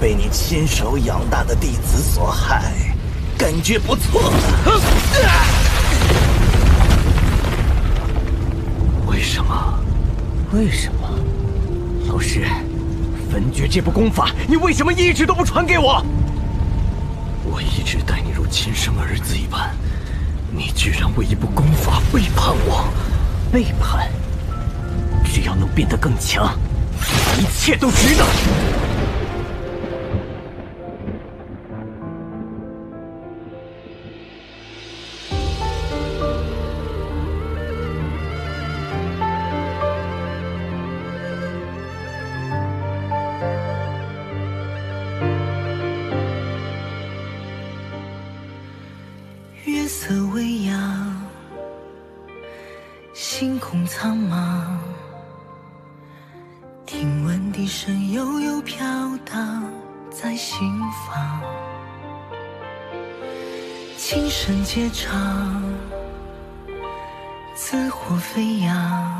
被你亲手养大的弟子所害，感觉不错了。 为什么？为什么？老师，分诀这部功法，你为什么一直都不传给我？我一直待你如亲生儿子一般，你居然为一部功法背叛我！背叛？只要能变得更强，一切都值得。 月色微扬，星空苍茫，听闻笛声悠悠飘荡在心房，琴声皆唱，紫火飞扬，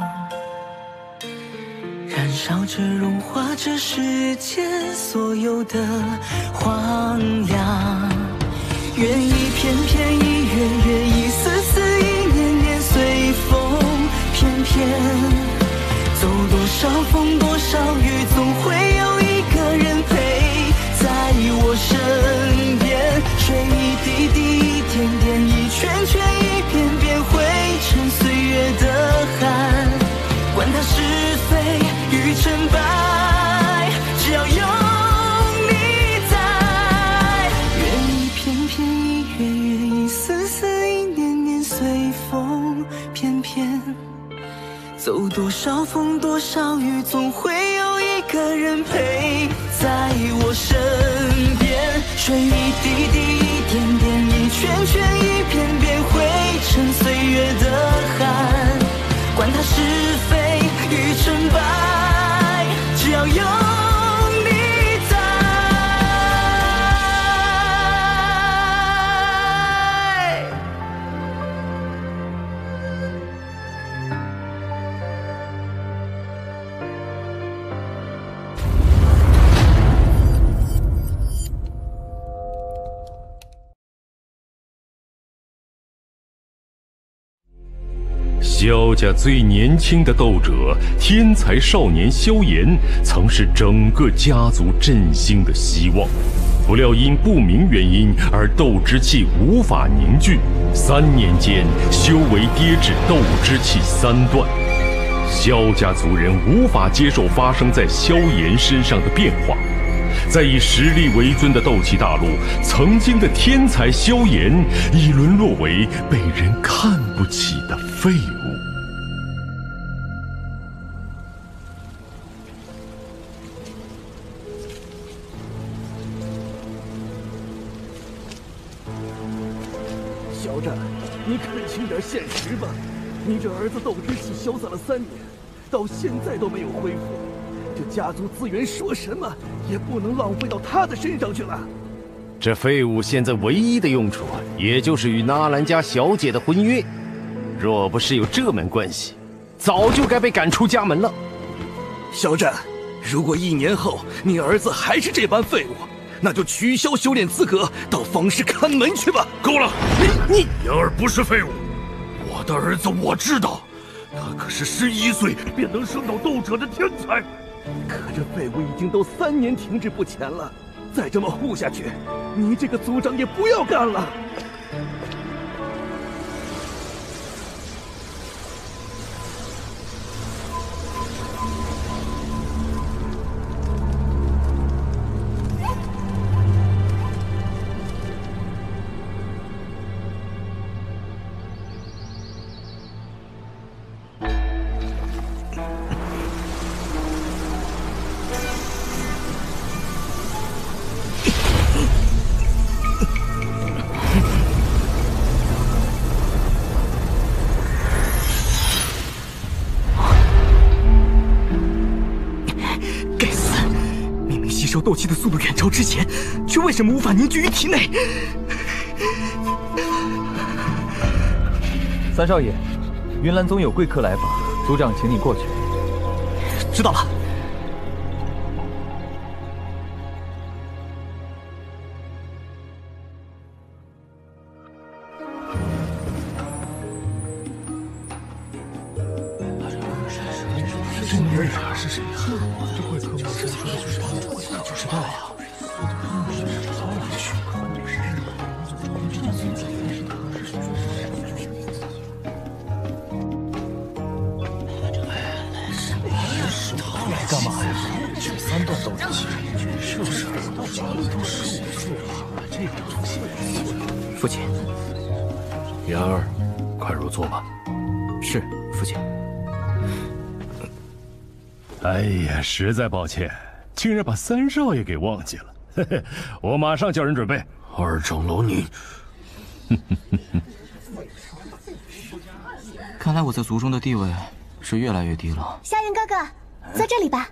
燃烧着融化这世间所有的荒凉。愿一片片，一月月，一丝丝，一年年，随风翩翩。走多少风，多少雨，总会有一个人陪在我身边。水一滴滴，一点点，一圈圈，一遍遍，汇成岁月的汗。管它是非与成败，只要有走多少风，多少雨，总会有一个人陪在我身边。水一滴滴，一点点，一圈圈，一遍遍，汇成岁月的汗。管它是非与成败，只要有你在。 萧家最年轻的斗者天才少年萧炎，曾是整个家族振兴的希望。不料因不明原因而斗之气无法凝聚，3年间修为跌至斗之气3段。萧家族人无法接受发生在萧炎身上的变化。在以实力为尊的斗气大陆，曾经的天才萧炎已沦落为被人看不起的废物。 小战，你看清点现实吧！你这儿子斗之气消散了3年，到现在都没有恢复。这家族资源说什么也不能浪费到他的身上去了。 这废物现在唯一的用处，也就是与纳兰家小姐的婚约。若不是有这门关系，早就该被赶出家门了。 小战，如果1年后你儿子还是这般废物，那就取消修炼资格，到方氏看门去吧。 够了！你言儿不是废物，我的儿子我知道，他可是11岁便能升到斗者的天才。 可这废物已经都3年停滞不前了，再这么护下去，你这个族长也不要干了。斗气的速度远超之前，却为什么无法凝聚于体内？ 三少爷，云岚宗有贵客来访，族长请你过去。 知道了。 是谁呀？这贵客莫是说的就是他？不知道呀。 干嘛呀？这3段斗志气，是不是？都15岁了，这个东西。父亲， 言儿，快入座吧。 是，父亲。 哎呀，实在抱歉，竟然把3少爷给忘记了。嘿嘿，我马上叫人准备。 二长老你， 看来我在族中的地位是越来越低了。 夏云哥哥，坐这里吧。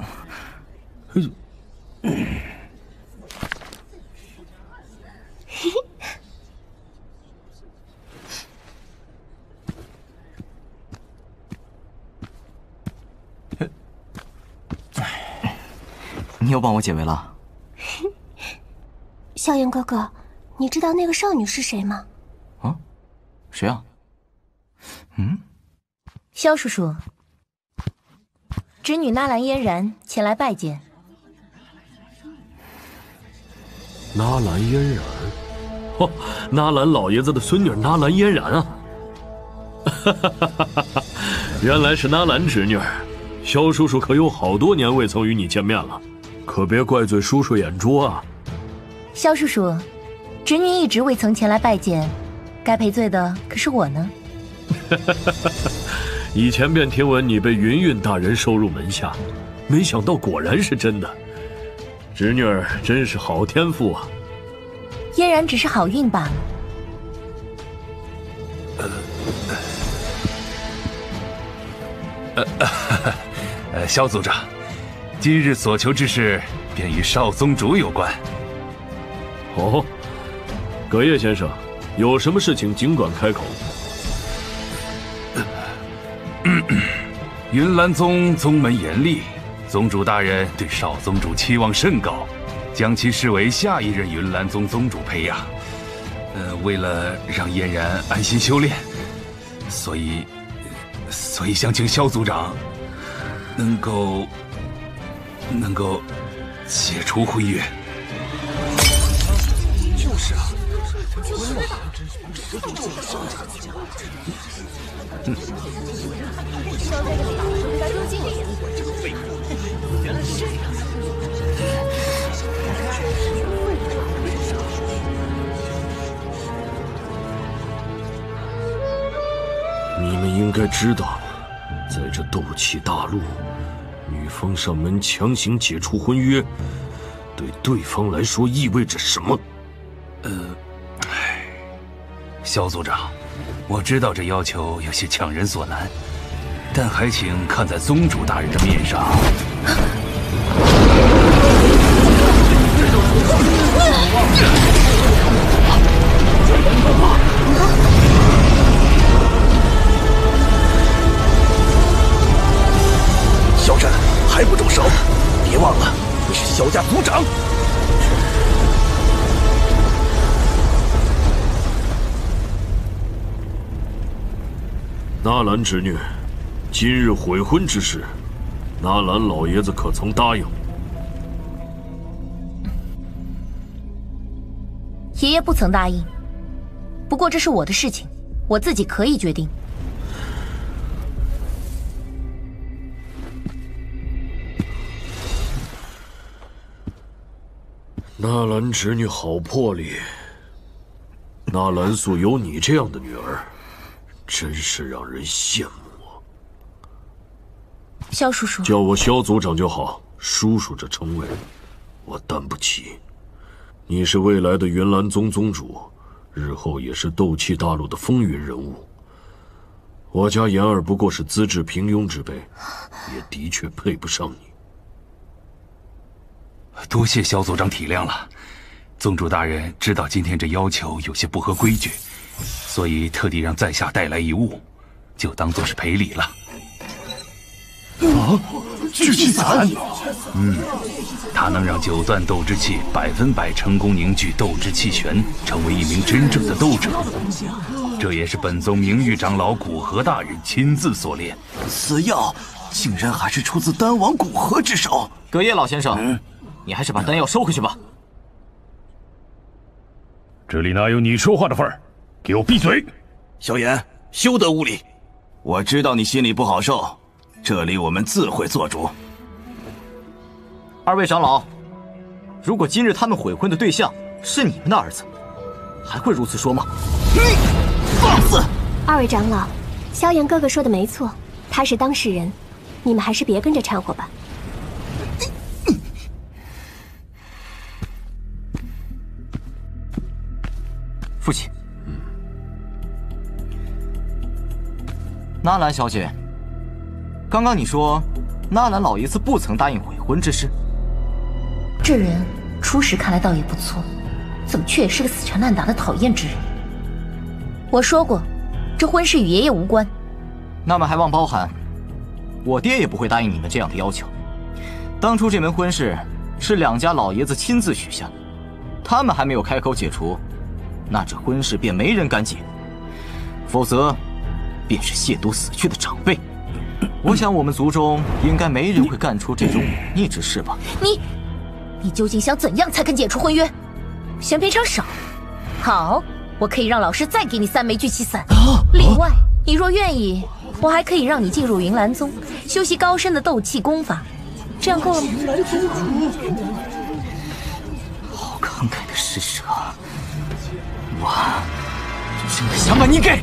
你又帮我解围了。 萧炎哥哥，你知道那个少女是谁吗？ 啊？谁啊？ 萧叔叔，侄女纳兰嫣然前来拜见。 纳兰嫣然，哦，纳兰老爷子的孙女纳兰嫣然啊！原来是纳兰侄女，萧叔叔可有好多年未曾与你见面了，可别怪罪叔叔眼拙啊。 萧叔叔，侄女一直未曾前来拜见，该赔罪的可是我呢。 以前便听闻你被云韵大人收入门下，没想到果然是真的。侄女儿真是好天赋啊！ 嫣然只是好运罢了。萧族长，今日所求之事便与少宗主有关。 哦，葛叶先生，有什么事情尽管开口。 云岚宗宗门严厉，宗主大人对少宗主期望甚高，将其视为下一任云岚宗宗主培养。为了让嫣然安心修炼，所以想请萧族长能够解除婚约。 就是啊， 你们应该知道，在这斗气大陆，女方上门强行解除婚约，对对方来说意味着什么？ 萧族长，我知道这要求有些强人所难，但还请看在宗主大人的面上。 萧战还不住手！别忘了，你是萧家族长。 纳兰侄女，今日悔婚之事，纳兰老爷子可曾答应？ 爷爷不曾答应，不过这是我的事情，我自己可以决定。 纳兰侄女好魄力，纳兰素有你这样的女儿，真是让人羡慕啊！ 萧叔叔， 叫我萧族长就好，叔叔这称谓我担不起。你是未来的云岚宗宗主，日后也是斗气大陆的风云人物。我家言儿不过是资质平庸之辈，也的确配不上你。 多谢萧族长体谅了，宗主大人知道今天这要求有些不合规矩，所以特地让在下带来一物，就当做是赔礼了。 啊！聚气伞。 它能让9段斗之气100%成功凝聚斗之气旋，成为一名真正的斗者。这也是本宗名誉长老古河大人亲自所炼。 此药竟然还是出自丹王古河之手。 葛叶老先生，你还是把丹药收回去吧。 这里哪有你说话的份儿？给我闭嘴！ 萧炎，休得无礼！我知道你心里不好受，这里我们自会做主。 二位长老，如果今日他们悔婚的对象是你们的儿子，还会如此说吗？ 你放肆！ 二位长老，萧炎哥哥说的没错，他是当事人，你们还是别跟着掺和吧。 父亲，纳兰小姐，刚刚你说纳兰老爷子不曾答应悔婚之事， 这人初时看来倒也不错，怎么却也是个死缠烂打的讨厌之人？我说过，这婚事与爷爷无关。 那么还望包涵，我爹也不会答应你们这样的要求。当初这门婚事是两家老爷子亲自许下，他们还没有开口解除，那这婚事便没人敢解，否则便是亵渎死去的长辈。我想我们族中应该没人会干出这种忤逆之事吧？ 你究竟想怎样才肯解除婚约？嫌赔偿少？好，我可以让老师再给你3枚聚气散。另外，你若愿意，我还可以让你进入云岚宗，修习高深的斗气功法。这样够了吗？ 好慷慨的施舍，我真的想把你给……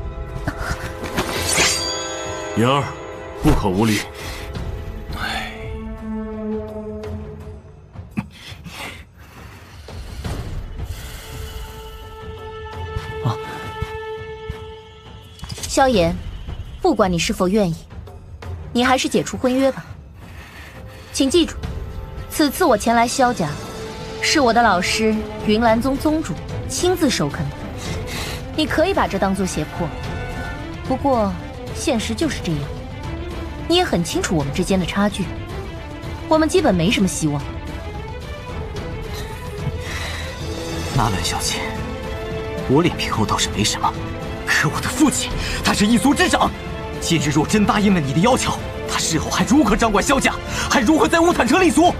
言儿，不可无礼。 萧炎，不管你是否愿意，你还是解除婚约吧。请记住，此次我前来萧家，是我的老师云岚宗宗主亲自授恳的。你可以把这当作胁迫，不过现实就是这样。你也很清楚我们之间的差距，我们基本没什么希望。 纳兰小姐，我脸皮厚倒是没什么，可我的父亲，他是一族之长，今日若真答应了你的要求，他日后还如何掌管萧家，还如何在乌坦城立足？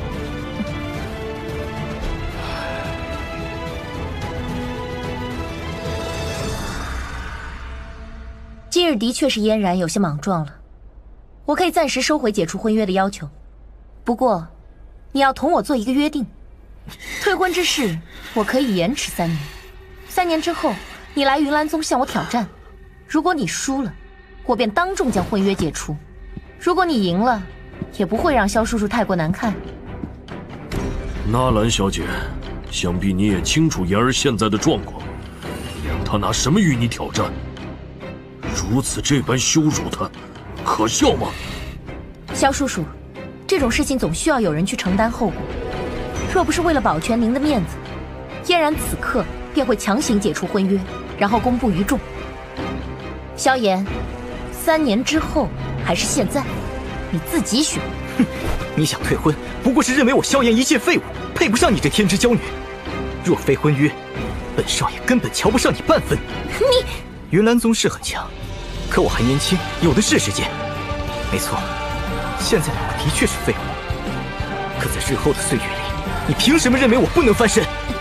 今日的确是嫣然有些莽撞了，我可以暂时收回解除婚约的要求，不过你要同我做一个约定，退婚之事我可以延迟3年，3年之后你来云岚宗向我挑战，如果你输了，我便当众将婚约解除；如果你赢了，也不会让萧叔叔太过难看。 纳兰小姐，想必你也清楚言儿现在的状况，你让他拿什么与你挑战？如此这般羞辱他，可笑吗？ 萧叔叔，这种事情总需要有人去承担后果。若不是为了保全您的面子，嫣然此刻便会强行解除婚约，然后公布于众。萧炎，3年之后还是现在，你自己选。 哼，你想退婚，不过是认为我萧炎一介废物，配不上你这天之娇女。若非婚约，本少爷根本瞧不上你半分。 你， 云岚宗是很强，可我还年轻，有的是时间。没错，现在的我的确是废物，可在日后的岁月里，你凭什么认为我不能翻身？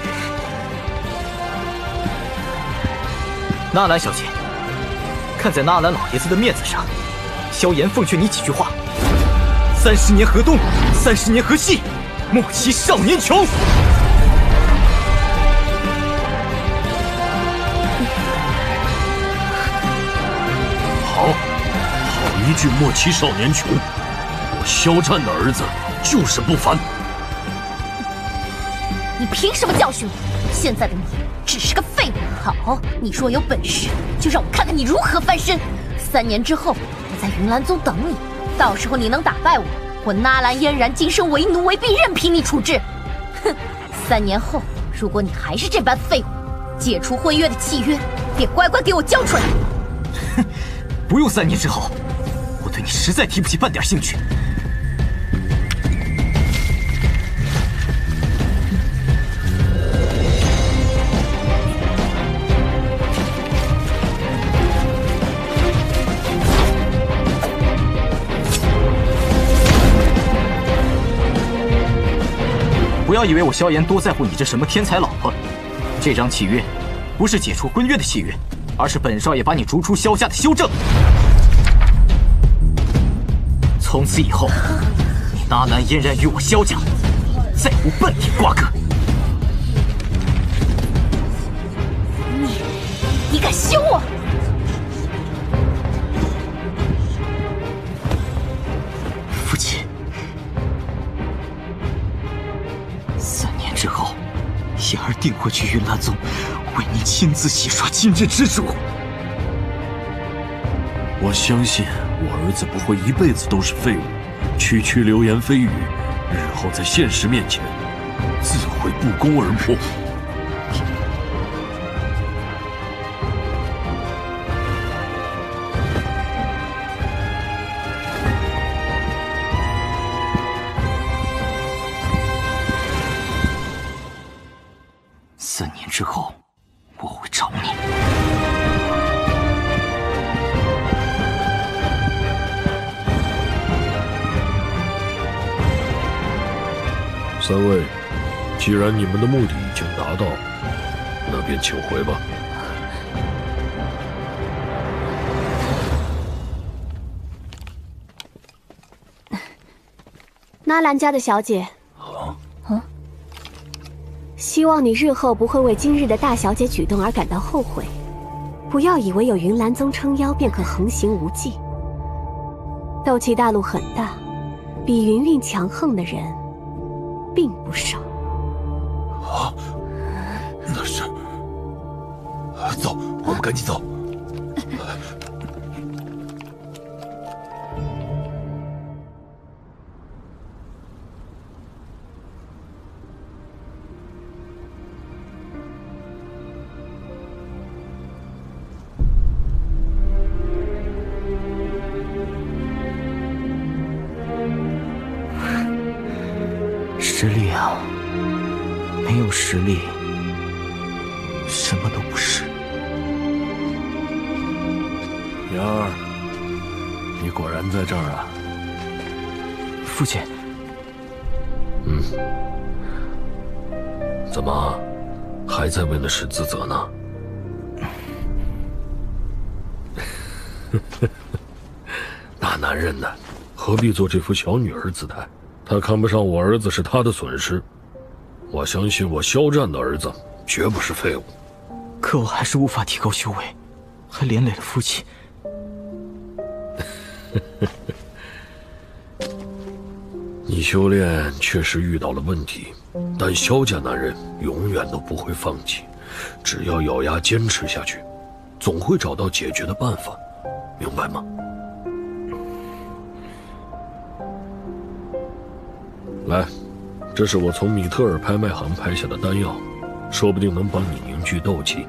纳兰小姐，看在纳兰老爷子的面子上，萧炎奉劝你几句话：30年河东，30年河西，莫欺少年穷。 好一句莫欺少年穷，我萧战的儿子就是不凡。 你凭什么教训我？现在的你只是个废物。好，你若有本事，就让我看看你如何翻身。3年之后，我在云岚宗等你，到时候你能打败我，我纳兰嫣然今生为奴为婢，任凭你处置。哼，3年后，如果你还是这般废物，解除婚约的契约便乖乖给我交出来。 哼，不用3年之后，我对你实在提不起半点兴趣。 要以为我萧炎多在乎你这什么天才老婆。这张契约，不是解除婚约的契约，而是本少爷把你逐出萧家的修正。从此以后，你纳兰嫣然与我萧家再无半点瓜葛。 你敢休我！ 父亲，3年之后，妍儿定会去云岚宗，为您亲自洗刷今日之主。 我相信我儿子不会一辈子都是废物，区区流言蜚语，日后在现实面前，自会不攻而破。 3年之后，我会找你。 3位，既然你们的目的已经达到，那便请回吧。 纳兰家的小姐。希望你日后不会为今日的大小姐举动而感到后悔。不要以为有云岚宗撑腰便可横行无忌。斗气大陆很大，比云韵强横的人并不少。 啊，那是……走，我们赶紧走。 实力啊，没有实力，什么都不是。 妍儿，你果然在这儿啊！ 父亲。 怎么，还在为那事自责呢？大男人呢，何必做这副小女儿姿态？他看不上我儿子是他的损失，我相信我肖战的儿子绝不是废物。 可我还是无法提高修为，还连累了父亲。 你修炼确实遇到了问题，但萧家男人永远都不会放弃，只要咬牙坚持下去，总会找到解决的办法，明白吗？来，这是我从米特尔拍卖行拍下的丹药，说不定能帮你凝聚斗气。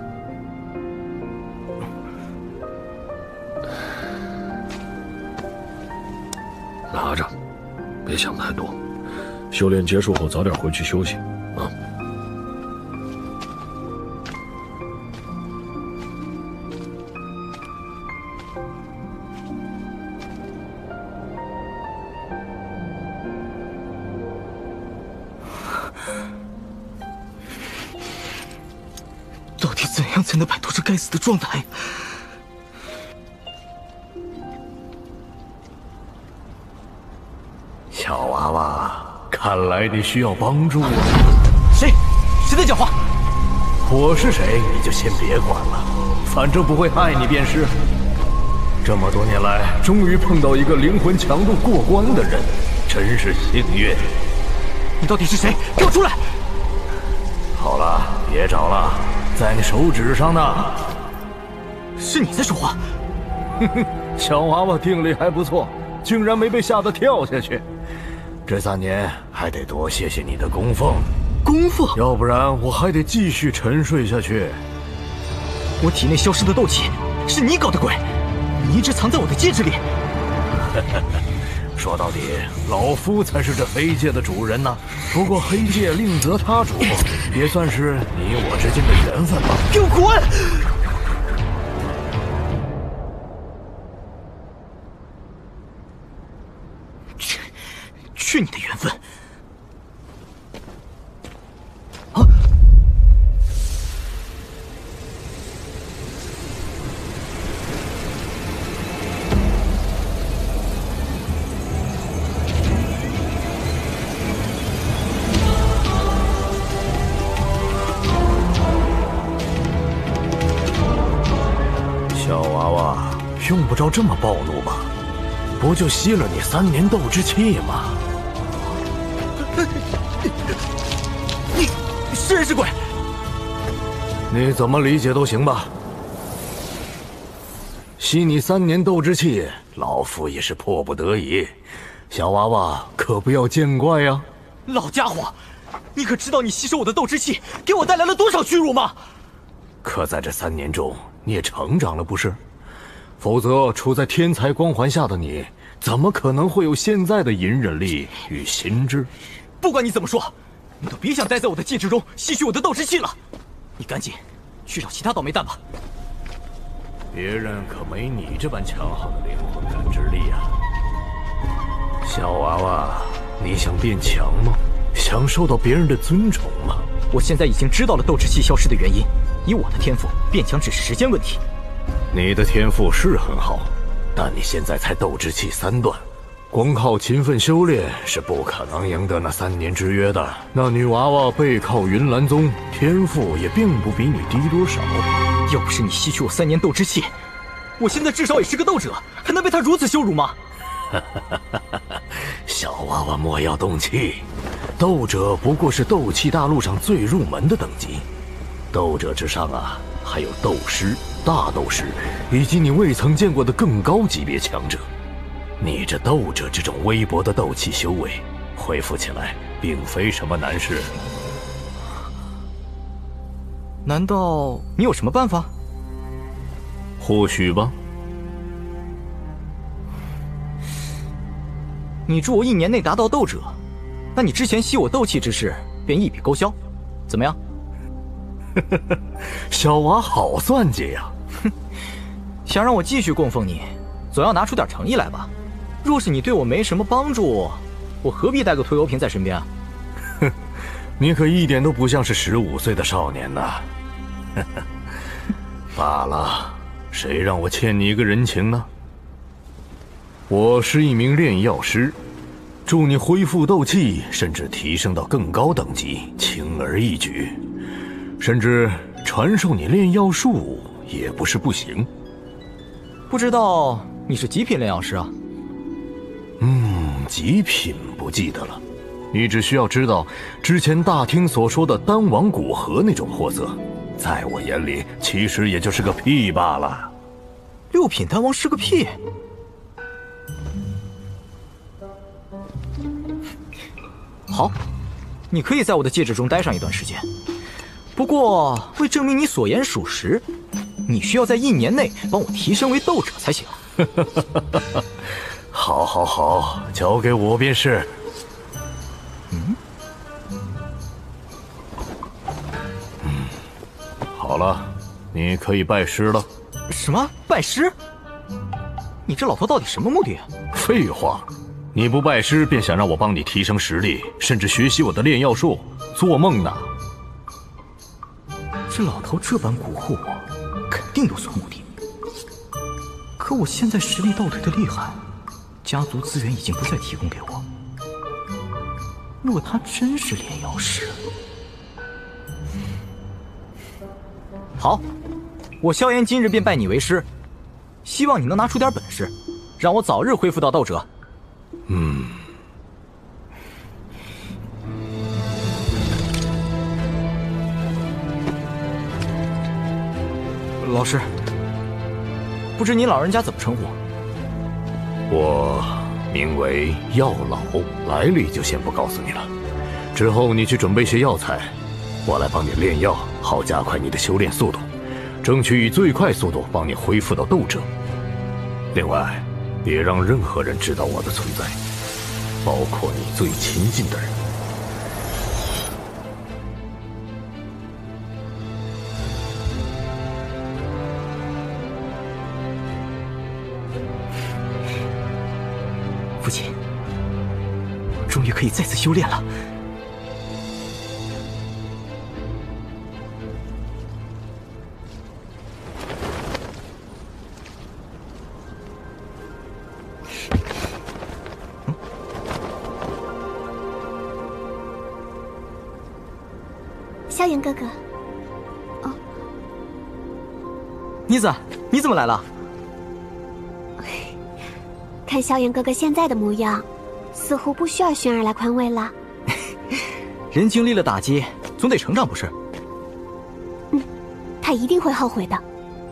拿着，别想太多。修炼结束后早点回去休息啊。 到底怎样才能摆脱这该死的状态？ 小娃娃，看来你需要帮助啊！ 谁在讲话？ 我是谁你就先别管了，反正不会害你便是。这么多年来，终于碰到一个灵魂强度过关的人，真是幸运。 你到底是谁？给我出来！ 好了，别找了，在你手指上呢。 是你在说话。 哼哼，小娃娃定力还不错，竟然没被吓得跳下去。这3年还得多谢谢你的供奉。 供奉？ 要不然我还得继续沉睡下去。 我体内消失的斗气是你搞的鬼，你一直藏在我的戒指里。 说到底，老夫才是这黑界的主人呢。不过黑界另择他主，也算是你我之间的缘分吧。 给我滚！去你的缘分！ 小娃娃，用不着这么暴怒吧？不就吸了你3年斗之气吗？ 你是人是鬼？ 你怎么理解都行吧。吸你3年斗之气，老夫也是迫不得已。小娃娃可不要见怪呀！ 老家伙，你可知道你吸收我的斗之气给我带来了多少屈辱吗？ 可在这3年中，你也成长了不是？否则，处在天才光环下的你，怎么可能会有现在的隐忍力与心智？ 不管你怎么说，你都别想待在我的戒指中吸取我的斗之气了。你赶紧去找其他倒霉蛋吧。 别人可没你这般强悍的灵魂感知力啊！小娃娃，你想变强吗？想受到别人的尊崇吗？ 我现在已经知道了斗之气消失的原因，以我的天赋，变强只是时间问题。 你的天赋是很好，但你现在才斗之气3段，光靠勤奋修炼是不可能赢得那3年之约的。那女娃娃背靠云岚宗，天赋也并不比你低多少。 要不是你吸取我3年斗之气，我现在至少也是个斗者，还能被他如此羞辱吗？ 小娃娃莫要动气，斗者不过是斗气大陆上最入门的等级，斗者之上啊，还有斗师、大斗师，以及你未曾见过的更高级别强者。你这斗者这种微薄的斗气修为，恢复起来并非什么难事。 难道你有什么办法？ 或许吧。 你助我1年内达到斗者，那你之前吸我斗气之事便一笔勾销，怎么样？ 小娃好算计呀！ 哼，想让我继续供奉你，总要拿出点诚意来吧。若是你对我没什么帮助，我何必带个拖油瓶在身边啊？ 哼，你可一点都不像是15岁的少年呐！罢了，谁让我欠你一个人情呢？我是一名炼药师，助你恢复斗气，甚至提升到更高等级，轻而易举。甚至传授你炼药术也不是不行。 不知道你是几品炼药师啊？ 极品不记得了。你只需要知道之前大厅所说的丹王古河那种货色，在我眼里其实也就是个屁罢了。 6品丹王是个屁？好，你可以在我的戒指中待上一段时间。不过，为证明你所言属实，你需要在1年内帮我提升为斗者才行。 好，好，好，交给我便是。好了，你可以拜师了。 什么拜师？你这老头到底什么目的？ 废话，你不拜师便想让我帮你提升实力，甚至学习我的炼药术？做梦呢！ 这老头这般蛊惑我，肯定有所目的。可我现在实力倒退的厉害，家族资源已经不再提供给我。若他真是炼药师，好，我萧炎今日便拜你为师，希望你能拿出点本事，让我早日恢复到斗者。老师，不知您老人家怎么称呼？ 我名为药老，来历就先不告诉你了。之后你去准备些药材，我来帮你炼药，好加快你的修炼速度，争取以最快速度帮你恢复到斗者。另外，别让任何人知道我的存在，包括你最亲近的人。 父亲，我终于可以再次修炼了。 萧炎哥哥，哦， 妮子，你怎么来了？ 看萧炎哥哥现在的模样，似乎不需要薰儿来宽慰了。 人经历了打击，总得成长不是？ 他一定会后悔的。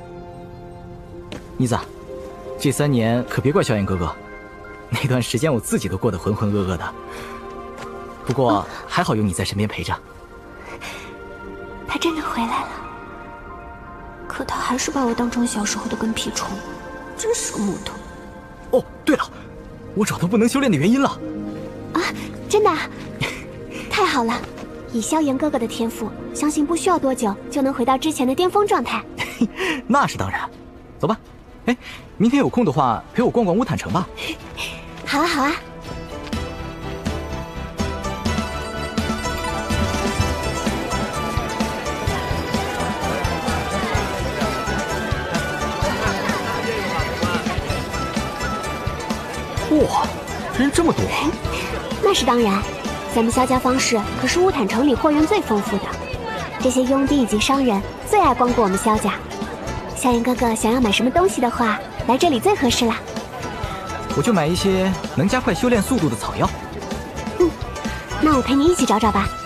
妮子，这3年可别怪萧炎哥哥，那段时间我自己都过得浑浑噩噩的。不过还好有你在身边陪着。 他真的回来了，可他还是把我当成小时候的跟屁虫，真是个木头。 哦，对了，我找到不能修炼的原因了。 啊，真的？太好了！以萧炎哥哥的天赋，相信不需要多久就能回到之前的巅峰状态。 那是当然。走吧。哎，明天有空的话，陪我逛逛乌坦城吧。 好啊，好啊。 哇，人这么多！ 那是当然，咱们萧家方氏可是乌坦城里货源最丰富的，这些佣兵以及商人最爱光顾我们萧家。萧炎哥哥想要买什么东西的话，来这里最合适了。 我就买一些能加快修炼速度的草药。 那我陪你一起找找吧。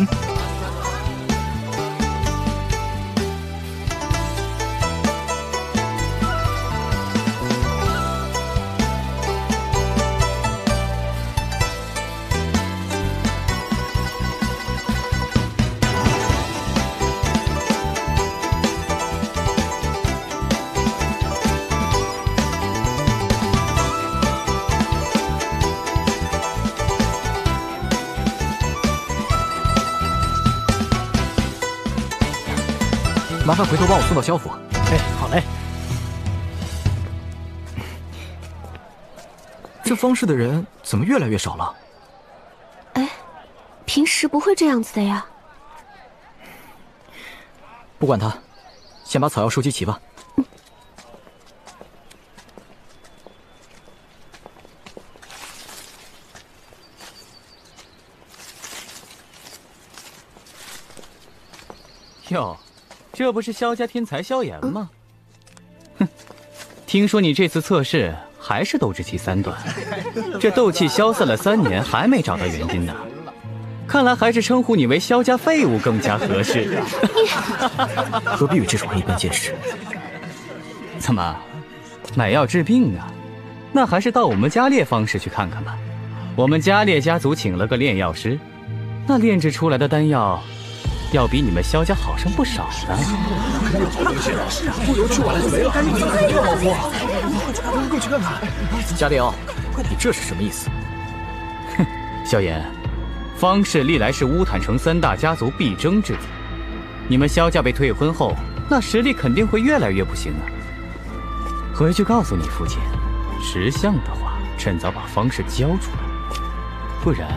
麻烦回头帮我送到萧府。哎，好嘞。这方氏的人怎么越来越少了？ 哎，平时不会这样子的呀。 不管他，先把草药收集齐吧。 哟。这不是萧家天才萧炎吗？哼，听说你这次测试还是斗之气3段，这斗气消散了3年还没找到原因呢。看来还是称呼你为萧家废物更加合适。 何必与这种人一般见识？ 怎么，买药治病啊？那还是到我们家烈方氏去看看吧。我们家烈家族请了个炼药师，那炼制出来的丹药要比你们萧家好上不少呢。 不留去晚了就没了，赶紧去快去看看！ 加里奥，你这是什么意思？ 哼，萧炎，方氏历来是乌坦城3大家族必争之地，你们萧家被退婚后，那实力肯定会越来越不行啊。回去告诉你父亲，识相的话，趁早把方氏交出来，不然……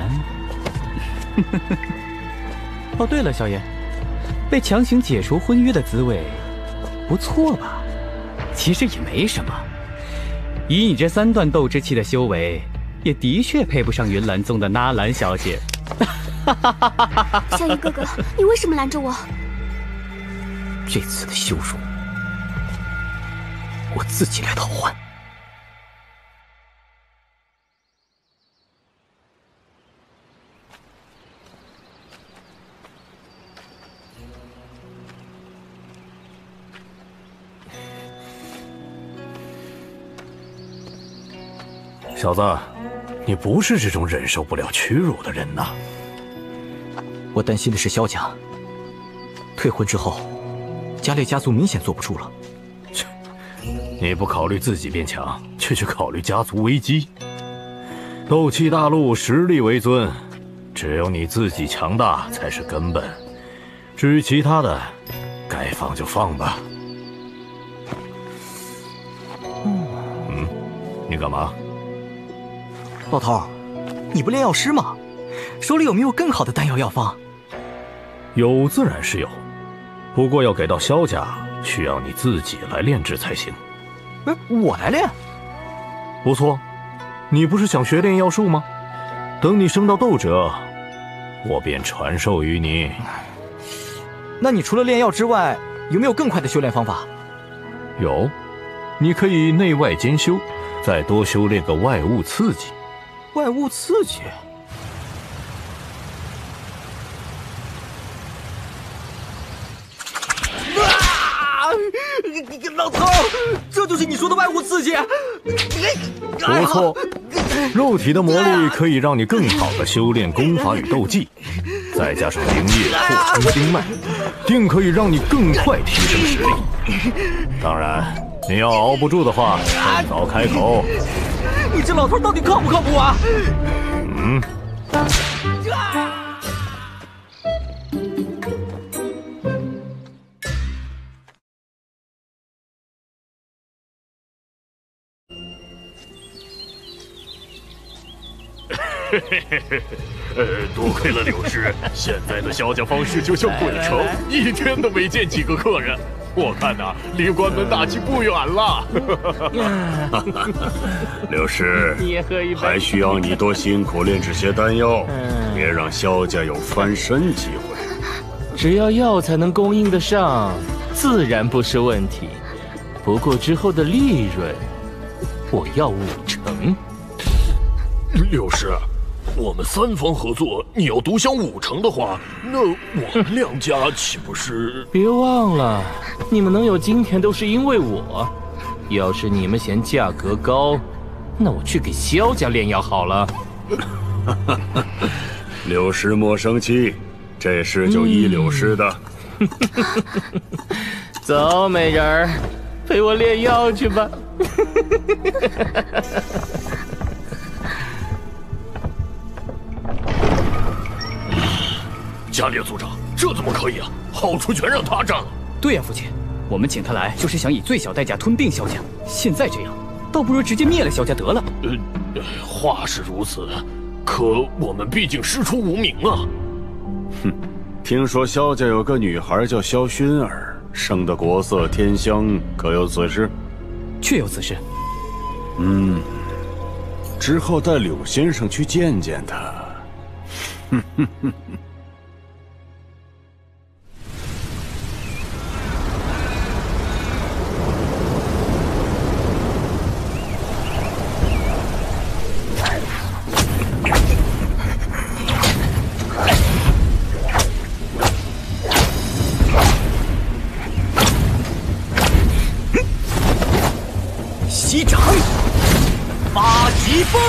哦，对了，萧炎，被强行解除婚约的滋味，不错吧？其实也没什么，以你这3段斗之气的修为，也的确配不上云岚宗的纳兰小姐。 萧炎哥哥，你为什么拦着我？ 这次的羞辱，我自己来讨还。 小子，你不是这种忍受不了屈辱的人呐。 我担心的是萧家，退婚之后，家烈家族明显坐不住了。 你不考虑自己变强，却去考虑家族危机。斗气大陆实力为尊，只有你自己强大才是根本。至于其他的，该放就放吧。你干嘛？ 老头，你不炼药师吗？手里有没有更好的丹药药方？ 有自然是有，不过要给到萧家，需要你自己来炼制才行。 我来炼？ 不错，你不是想学炼药术吗？等你升到斗者，我便传授于你。 那你除了炼药之外，有没有更快的修炼方法？ 有，你可以内外兼修，再多修炼个外物刺激。 外物刺激？老头，这就是你说的外物刺激？ 不错，肉体的魔力可以让你更好的修炼功法与斗技，再加上灵液扩充经脉，定可以让你更快提升实力。当然，你要熬不住的话，趁早开口。 你这老头到底靠不靠谱啊？ 多亏了柳师，现在的萧家方式就像鬼城，一天都没见几个客人。我看呐，离关门大吉不远了。 柳师，还需要你多辛苦炼制些丹药，别让萧家有翻身机会。 只要药材能供应得上，自然不是问题。不过之后的利润，我要50%。 柳师，我们3方合作，你要独享50%的话，那我们2家岂不是？ 别忘了，你们能有今天都是因为我。要是你们嫌价格高，那我去给萧家炼药好了。 柳师莫生气，这事就依柳师的。 走，美人儿，陪我炼药去吧。 加列族长，这怎么可以啊？好处全让他占了。 对呀，父亲，我们请他来就是想以最小代价吞并萧家。现在这样，倒不如直接灭了萧家得了。 话是如此，可我们毕竟师出无名啊。 哼，听说萧家有个女孩叫萧薰儿，生得国色天香，可有此事？ 确有此事。 之后带柳先生去见见他。 击掌，八极风。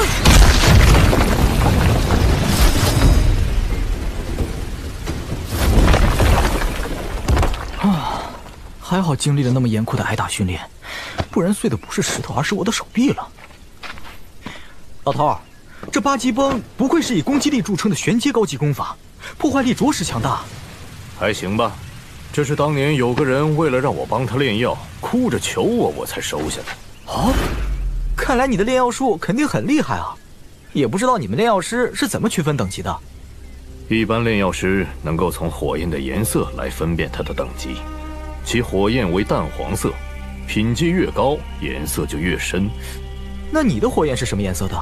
还好经历了那么严酷的挨打训练，不然碎的不是石头，而是我的手臂了。老头儿，这八极崩不愧是以攻击力著称的玄阶高级功法，破坏力着实强大。 还行吧，这是当年有个人为了让我帮他炼药，哭着求我，我才收下的。 哦，看来你的炼药术肯定很厉害啊！也不知道你们炼药师是怎么区分等级的。 一般炼药师能够从火焰的颜色来分辨它的等级，其火焰为淡黄色，品阶越高，颜色就越深。 那你的火焰是什么颜色的？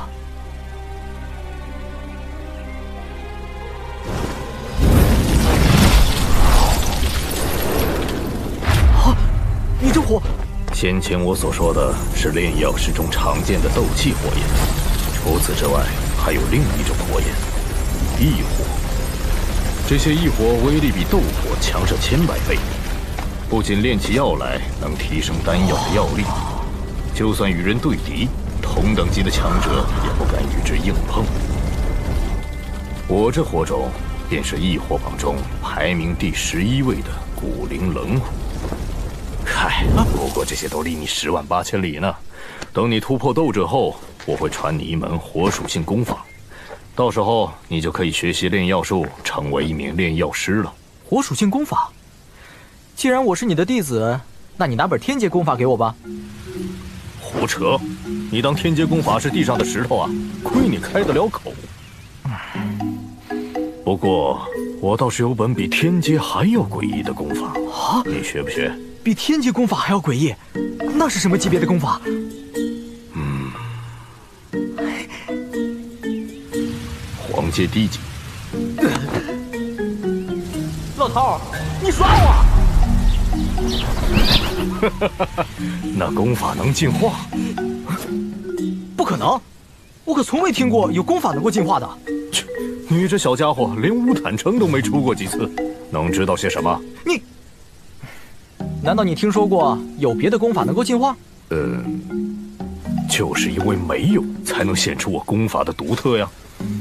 啊，你这火！ 先前我所说的是炼药师中常见的斗气火焰，除此之外，还有另一种火焰——异火。这些异火威力比斗火强上1000倍，不仅炼起药来能提升丹药的药力，就算与人对敌，同等级的强者也不敢与之硬碰。我这火种便是异火榜中排名第11位的古灵冷火。嗨，不过这些都离你10万8千里呢。等你突破斗者后，我会传你一门火属性功法，到时候你就可以学习炼药术，成为一名炼药师了。 火属性功法？既然我是你的弟子，那你拿本天阶功法给我吧。 胡扯！你当天阶功法是地上的石头啊？亏你开得了口。不过我倒是有本比天阶还要诡异的功法啊！你学不学？ 比天阶功法还要诡异？那是什么级别的功法？ 黄阶低级。 老头儿，你耍我！ 那功法能进化？ 不可能，我可从未听过有功法能够进化的。 切，你这小家伙连乌坦城都没出过几次，能知道些什么？ 你，难道你听说过有别的功法能够进化？ 就是因为没有，才能显出我功法的独特呀。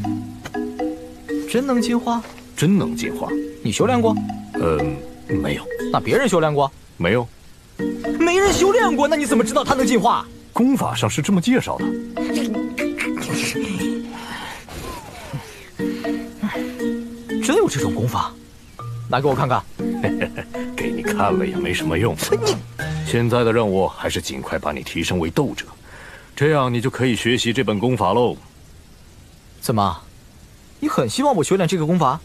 真能进化？ 真能进化。 你修炼过？ 没有。 那别人修炼过？ 没有。 没人修炼过，那你怎么知道它能进化？ 功法上是这么介绍的。 真有这种功法？拿给我看看。 给你看了也没什么用。现在的任务还是尽快把你提升为斗者，这样你就可以学习这本功法喽。 怎么？你很希望我修炼这个功法？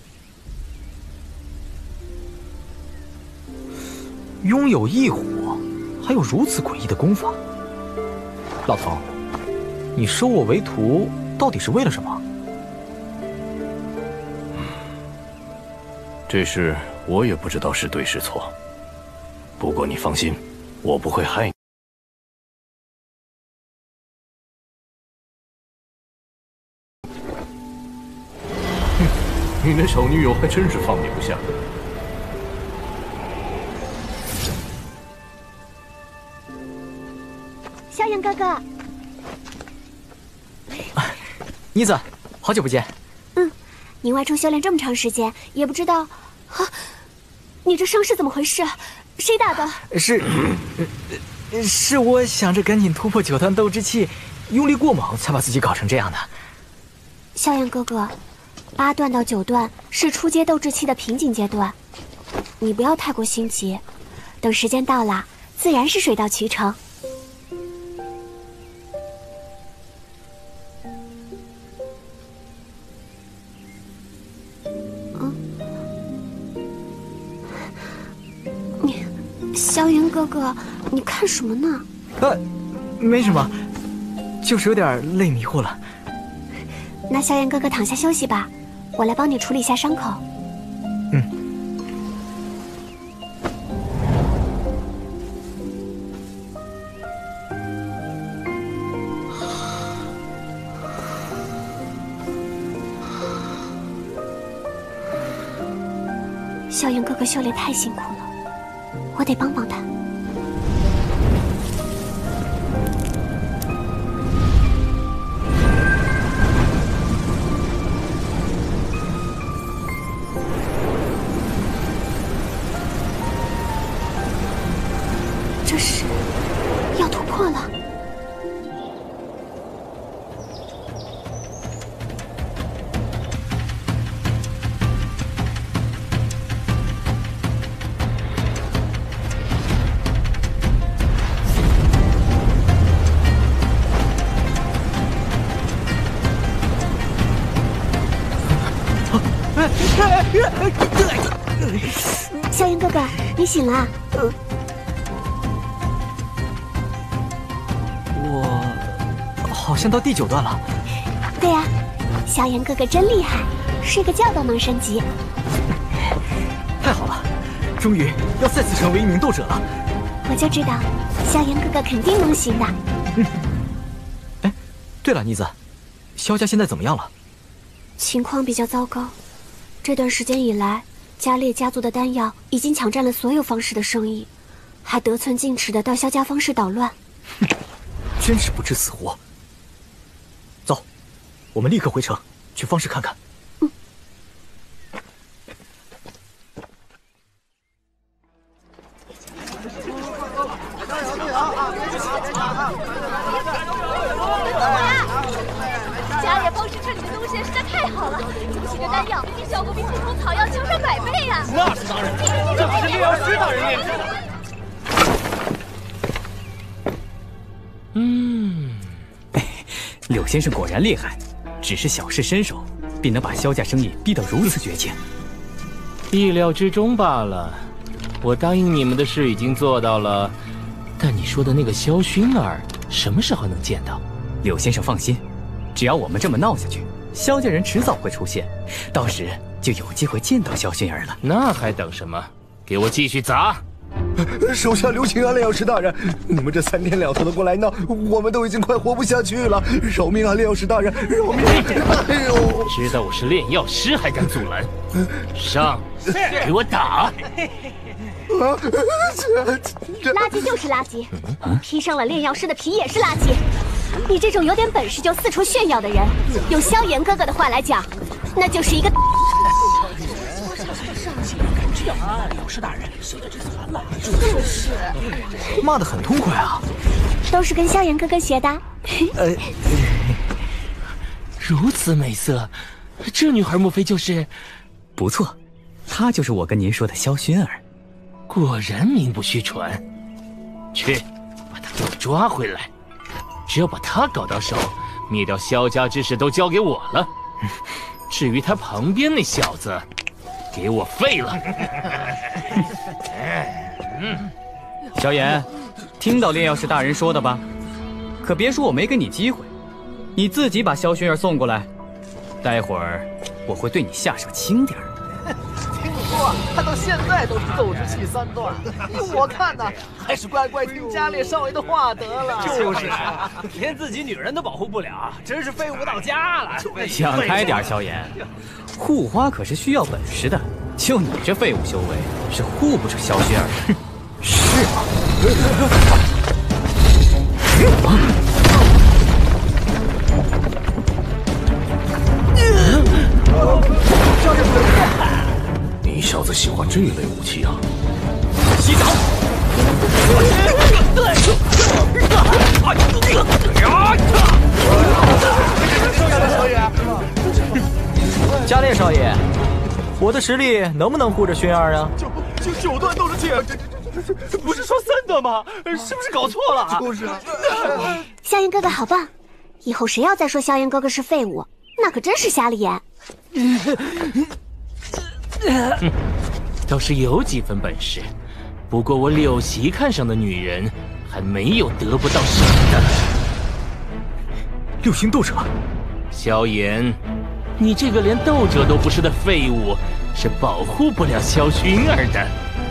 拥有异火，还有如此诡异的功法，老头，你收我为徒到底是为了什么？ 这事我也不知道是对是错，不过你放心，我不会害你。你那小女友还真是放你不下。 萧炎哥哥， 妮子，好久不见。 你外出修炼这么长时间，也不知道啊，你这伤是怎么回事？谁打的？ 是我想着赶紧突破9段斗之气，用力过猛，才把自己搞成这样的。 萧炎哥哥，8段到9段是初阶斗志气的瓶颈阶段，你不要太过心急，等时间到了，自然是水到渠成。萧炎哥哥，你看什么呢？ 没什么，就是有点累迷糊了。 那萧炎哥哥躺下休息吧，我来帮你处理一下伤口。萧炎哥哥修炼太辛苦了，我得帮帮他。这是要突破了。萧炎哥哥，你醒了。 我好像到第9段了。 对呀，萧炎哥哥真厉害，睡个觉都能升级。 太好了，终于要再次成为一名斗者了。 我就知道，萧炎哥哥肯定能行的。 哎，对了，妮子，萧家现在怎么样了？ 情况比较糟糕，这段时间以来，加列家族的丹药已经抢占了所有方士的生意，还得寸进尺的到萧家方士捣乱。 真是不知死活。走，我们立刻回城去方士看看。 加列方士这里的东西实在太好了，尤其这丹药，效果比普通草药强上100倍啊！ 那是当然，这可是烈药师大人炼制的。 柳先生果然厉害，只是小试身手，便能把萧家生意逼到如此绝境。 意料之中罢了。我答应你们的事已经做到了，但你说的那个萧薰儿，什么时候能见到？ 柳先生放心，只要我们这么闹下去，萧家人迟早会出现，到时就有机会见到萧薰儿了。 那还等什么？给我继续砸！ 手下留情啊，炼药师大人！你们这3天2头的过来闹，我们都已经快活不下去了！饶命啊，炼药师大人，饶命！哎呦！ 知道我是炼药师还敢阻拦？上，给我打！ 垃圾就是垃圾，披上了炼药师的皮也是垃圾。你这种有点本事就四处炫耀的人，用萧炎哥哥的话来讲，那就是一个。 老师大人，小姐这次完了。 就是骂得很痛快啊。 都是跟萧炎哥哥学的。 如此美色，这女孩莫非就是？ 不错，她就是我跟您说的萧薰儿。 果然名不虚传。去，把她给我抓回来。只要把她搞到手，灭掉萧家之事都交给我了。至于他旁边那小子，给我废了！ 萧炎，听到炼药师大人说的吧？可别说我没给你机会，你自己把萧薰儿送过来，待会儿我会对你下手轻点儿。 听说他到现在都是斗志气3段，我看呢，还是乖乖听家烈少爷的话得了。 就是啊，连自己女人都保护不了，真是废物到家了。 想开点，萧炎，护花可是需要本事的，就你这废物修为，是护不住萧薰儿的。是吗？ 你小子喜欢这一类武器啊？ 洗澡！ 加烈少爷，我的实力能不能护着薰儿啊？ 就9段斗志气，这不是说3段吗？是不是搞错了？就是啊。 萧炎哥哥好棒，以后谁要再说萧炎哥哥是废物，那可真是瞎了眼。 倒是有几分本事，不过我柳席看上的女人还没有得不到手的。 6星斗者， 萧炎，你这个连斗者都不是的废物，是保护不了萧薰儿的。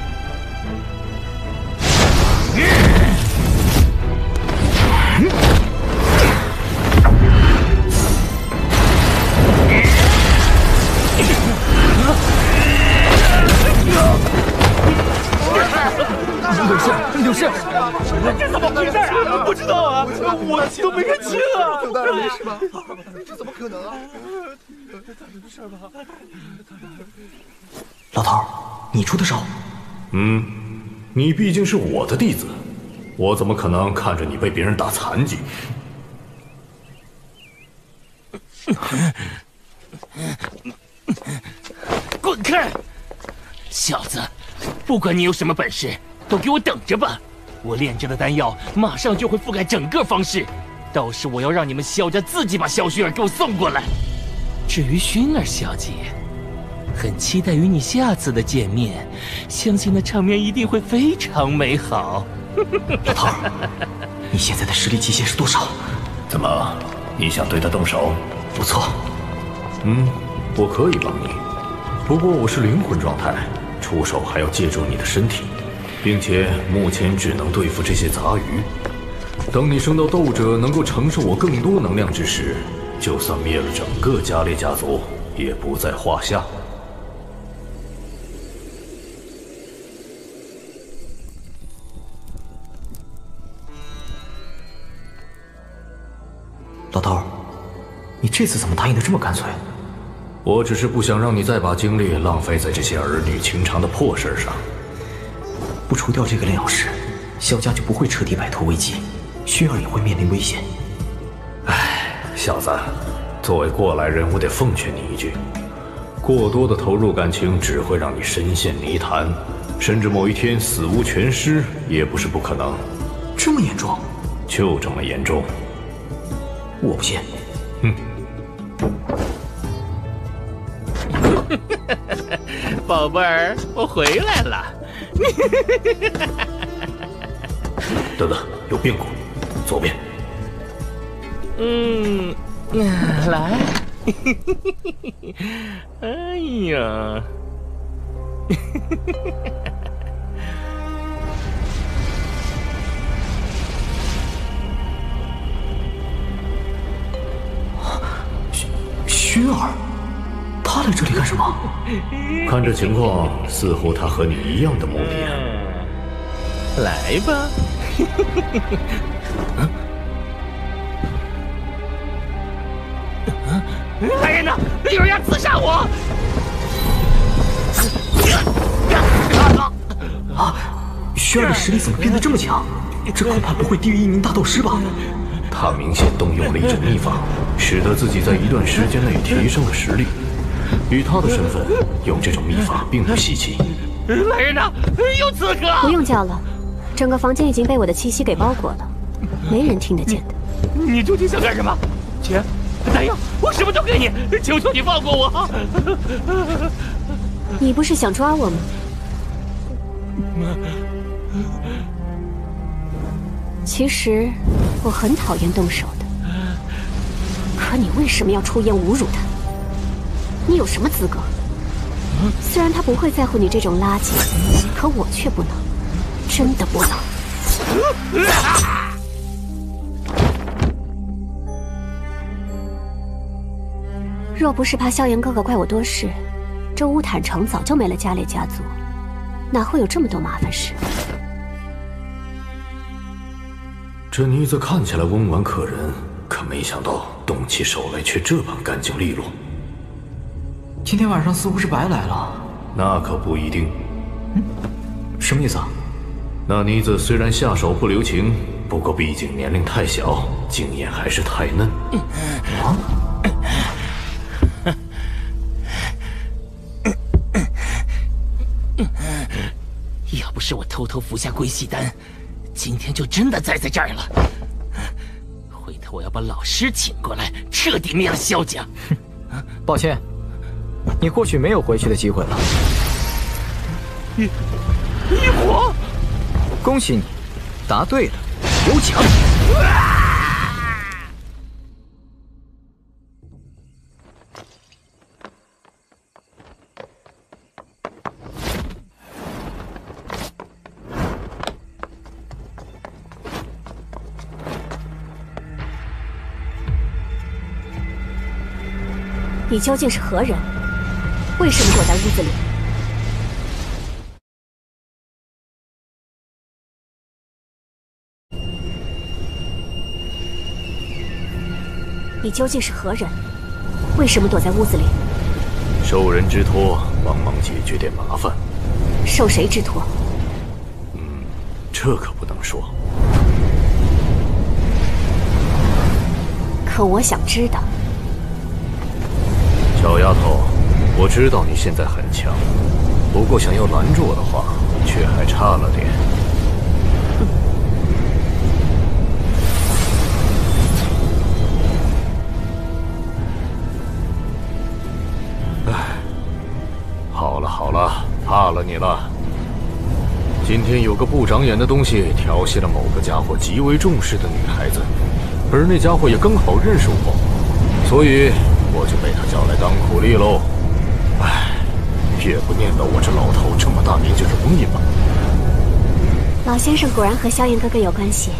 柳氏，这怎么回事啊？不知道啊，我都没看清啊。大人没事吧？这怎么可能啊？没事吧？ 老头，你出的手。 你毕竟是我的弟子，我怎么可能看着你被别人打残疾？ 滚开！小子，不管你有什么本事，都给我等着吧！我炼制的丹药马上就会覆盖整个方室，到时我要让你们萧家自己把萧薰儿给我送过来。至于薰儿小姐，很期待与你下次的见面，相信那场面一定会非常美好。 老头，你现在的实力极限是多少？ 怎么，你想对他动手？ 不错。 我可以帮你，不过我是灵魂状态，出手还要借助你的身体，并且目前只能对付这些杂鱼。等你升到斗者，能够承受我更多能量之时，就算灭了整个加列家族，也不在话下。 老头，你这次怎么答应的这么干脆？ 我只是不想让你再把精力浪费在这些儿女情长的破事上。 不除掉这个炼药师，萧家就不会彻底摆脱危机，薰儿也会面临危险。 小子，作为过来人，我得奉劝你一句：过多的投入感情只会让你深陷泥潭，甚至某一天死无全尸也不是不可能。 这么严重？ 就这么严重。 我不信。 宝贝儿，我回来了。 等等，有变故，左边。 来。哎呀。 薰儿，他来这里干什么？ 看这情况，似乎他和你一样的目的。 来吧。来人呐！有人要刺杀我！ 啊！薰儿的实力怎么变得这么强？这恐怕不会低于一名大斗师吧？ 他明显动用了一种秘法，使得自己在一段时间内提升了实力。以他的身份，用这种秘法并不稀奇。 来人呐！有刺客！ 不用叫了，整个房间已经被我的气息给包裹了，没人听得见的。 你究竟想干什么？钱、弹药，我什么都给你，求求你放过我！ 你不是想抓我吗？其实我很讨厌动手的，可你为什么要出言侮辱他？你有什么资格？虽然他不会在乎你这种垃圾，可我却不能，真的不能。若不是怕萧炎哥哥怪我多事，这乌坦城早就没了家列家族，哪会有这么多麻烦事？ 这妮子看起来温婉可人，可没想到动起手来却这般干净利落。 今天晚上似乎是白来了。 那可不一定。 什么意思啊？ 那妮子虽然下手不留情，不过毕竟年龄太小，经验还是太嫩。啊？ 要不是我偷偷服下归西丹，今天就真的栽在这儿了。回头我要把老师请过来，彻底灭了萧家。 抱歉，你或许没有回去的机会了。 一火， 恭喜你，答对了，有奖。 你究竟是何人？为什么躲在屋子里？你究竟是何人？为什么躲在屋子里？ 受人之托，帮忙解决点麻烦。 受谁之托？ 这可不能说。 可我想知道。 小丫头，我知道你现在很强，不过想要拦住我的话，却还差了点。好了好了，怕了你了。今天有个不长眼的东西调戏了某个家伙极为重视的女孩子，而那家伙也刚好认识我，所以我就被他叫来当苦力喽。唉，也不念叨我这老头这么大年纪容易吗？ 老先生果然和萧炎哥哥有关系。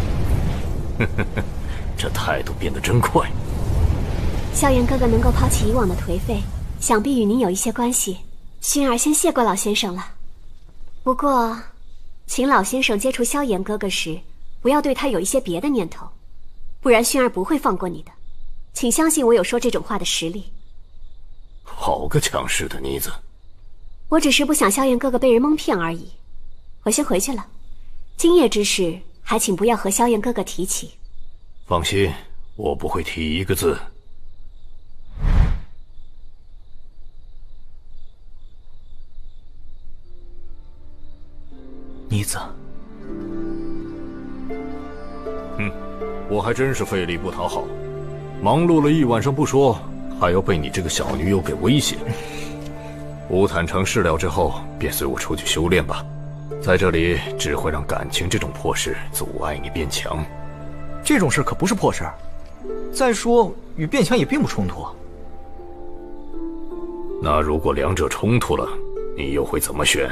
这态度变得真快。 萧炎哥哥能够抛弃以往的颓废，想必与您有一些关系。薰儿先谢过老先生了。不过，请老先生接触萧炎哥哥时，不要对他有一些别的念头，不然薰儿不会放过你的。请相信我有说这种话的实力。 好个强势的妮子！ 我只是不想萧炎哥哥被人蒙骗而已。我先回去了，今夜之事还请不要和萧炎哥哥提起。 放心，我不会提一个字。 妮子， 我还真是费力不讨好，忙碌了一晚上不说，还要被你这个小女友给威胁。乌坦城事了之后，便随我出去修炼吧，在这里只会让感情这种破事阻碍你变强。 这种事可不是破事儿，再说与变强也并不冲突。 那如果两者冲突了，你又会怎么选？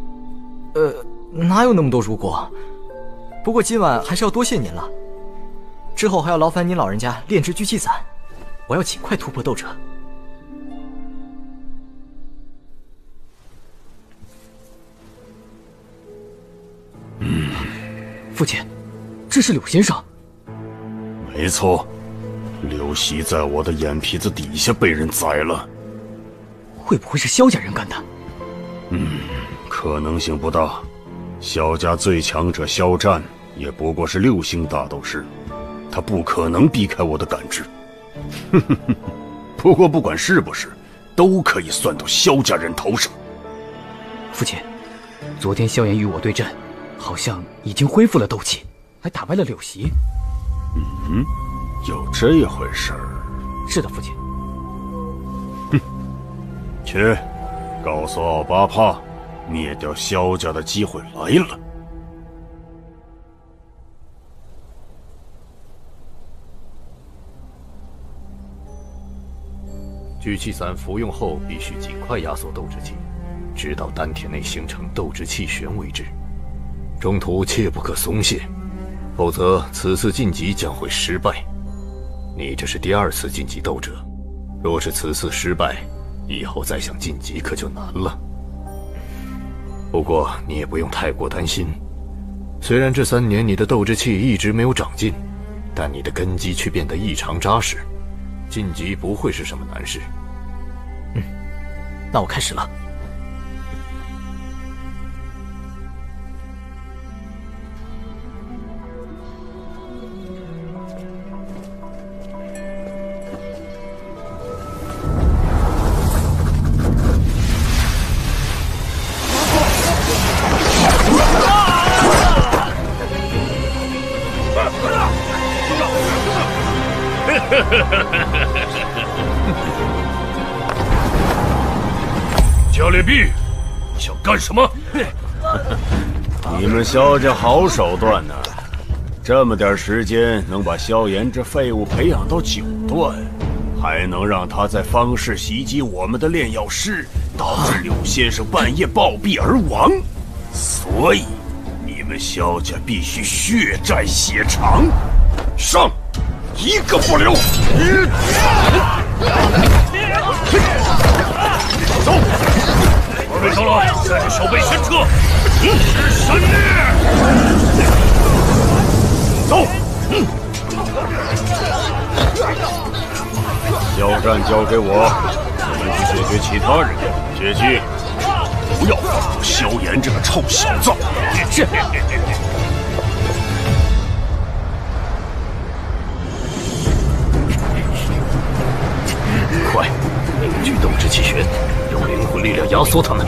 哪有那么多如果？不过今晚还是要多谢您了。之后还要劳烦您老人家炼制聚气散，我要尽快突破斗者。 父亲，这是柳先生。 没错，柳席在我的眼皮子底下被人宰了。 会不会是萧家人干的？ 可能性不大。萧家最强者萧战也不过是6星大斗师，他不可能避开我的感知。不过不管是不是，都可以算到萧家人头上。 父亲，昨天萧炎与我对阵，好像已经恢复了斗气，还打败了柳席。 有这回事儿？ 是的，父亲。 去，告诉奥巴帕，灭掉萧家的机会来了。 聚气散服用后，必须尽快压缩斗志气，直到丹田内形成斗志气旋为止。中途切不可松懈，否则此次晋级将会失败。你这是第2次晋级斗者，若是此次失败，以后再想晋级可就难了。不过你也不用太过担心，虽然这3年你的斗志气一直没有长进，但你的根基却变得异常扎实，晋级不会是什么难事。 那我开始了。 加列毕，你想干什么？你们萧家好手段呢，这么点时间能把萧炎这废物培养到9段，还能让他在方室袭击我们的炼药师，导致柳先生半夜暴毙而亡。所以你们萧家必须血债血偿，上，一个不留。走，2位长老，带着小辈先撤，是神灭。走。交战交给我，我们去解决其他人。切记，不要放过萧炎这个臭小子。 是。 快，凝聚斗志气旋，用灵魂力量压缩他们。